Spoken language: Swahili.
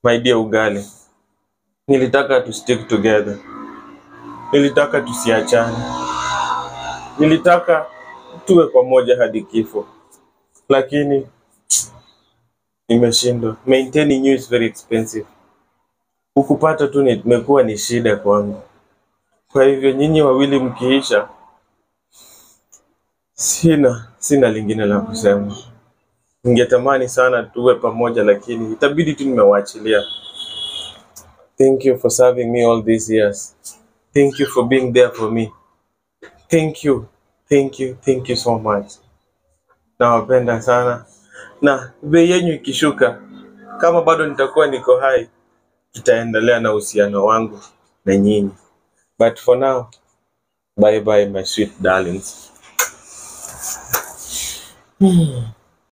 My dear Ugali, nilitaka to stick together. Nilitaka tusiachane. Nilitaka tuwe pamoja hadi kifo. Lakini nimeshindwa. Maintaining you is very expensive. Kukupata tu imekuwa ni shida kwangu. Kwa hivyo nyinyi wawili mkiisha, sina lingine la kusema. Ningetamani sana tuwe pamoja lakini itabidi tu nimewaachilia. Thank you for serving me all these years. Thank you for being there for me. Thank you. Thank you so much. Nawapenda sana. Na bei yenu ikishuka, kama bado nitakuwa niko hai, tutaendelea na uhusiano wangu na nyinyi. But for now, bye bye my sweet darlings.